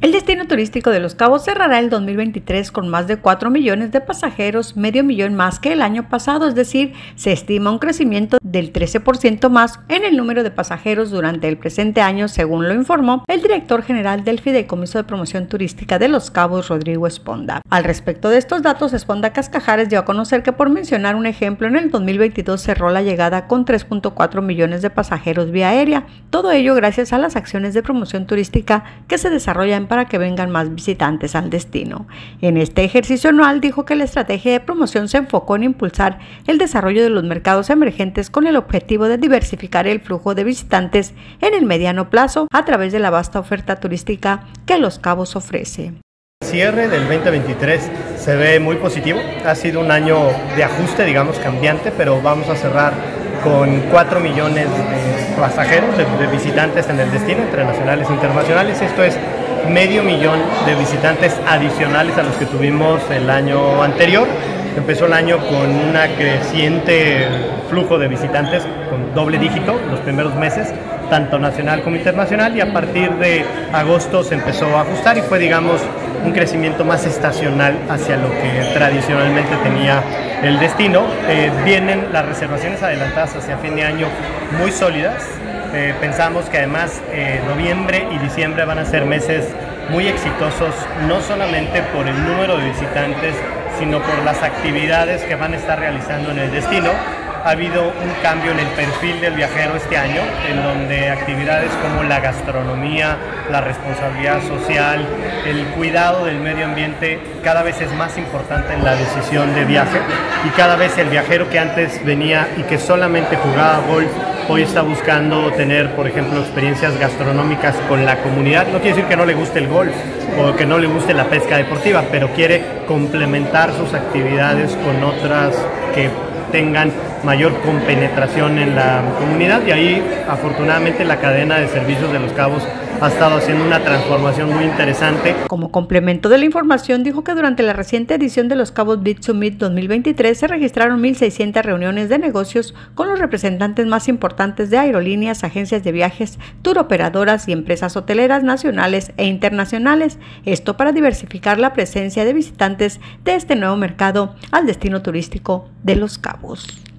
El destino turístico de Los Cabos cerrará el 2023 con más de 4 millones de pasajeros, medio millón más que el año pasado, es decir, se estima un crecimiento del 13% más en el número de pasajeros durante el presente año, según lo informó el director general del Fideicomiso de Promoción Turística de Los Cabos, Rodrigo Esponda. Al respecto de estos datos, Esponda Cascajares dio a conocer que, por mencionar un ejemplo, en el 2022 cerró la llegada con 3.4 millones de pasajeros vía aérea, todo ello gracias a las acciones de promoción turística que se desarrollan para que vengan más visitantes al destino. En este ejercicio anual dijo que la estrategia de promoción se enfocó en impulsar el desarrollo de los mercados emergentes con el objetivo de diversificar el flujo de visitantes en el mediano plazo a través de la vasta oferta turística que Los Cabos ofrece. El cierre del 2023 se ve muy positivo, ha sido un año de ajuste, digamos, cambiante, pero vamos a cerrar con 4 millones de pasajeros, de visitantes en el destino, entre nacionales e internacionales. Esto es medio millón de visitantes adicionales a los que tuvimos el año anterior. Empezó el año con un creciente flujo de visitantes con doble dígito los primeros meses, tanto nacional como internacional, y a partir de agosto se empezó a ajustar y fue, digamos, un crecimiento más estacional hacia lo que tradicionalmente tenía el destino. Vienen las reservaciones adelantadas hacia fin de año muy sólidas. Pensamos que además noviembre y diciembre van a ser meses muy exitosos, no solamente por el número de visitantes, sino por las actividades que van a estar realizando en el destino. Ha habido un cambio en el perfil del viajero este año, en donde actividades como la gastronomía, la responsabilidad social, el cuidado del medio ambiente cada vez es más importante en la decisión de viaje, y cada vez el viajero que antes venía y que solamente jugaba golf, hoy está buscando tener, por ejemplo, experiencias gastronómicas con la comunidad. No quiere decir que no le guste el golf o que no le guste la pesca deportiva, pero quiere complementar sus actividades con otras que tengan mayor compenetración en la comunidad, y ahí afortunadamente la cadena de servicios de Los Cabos ha estado haciendo una transformación muy interesante. Como complemento de la información, dijo que durante la reciente edición de Los Cabos Beach Summit 2023 se registraron 1,600 reuniones de negocios con los representantes más importantes de aerolíneas, agencias de viajes, turoperadoras y empresas hoteleras nacionales e internacionales. Esto para diversificar la presencia de visitantes de este nuevo mercado al destino turístico de Los Cabos.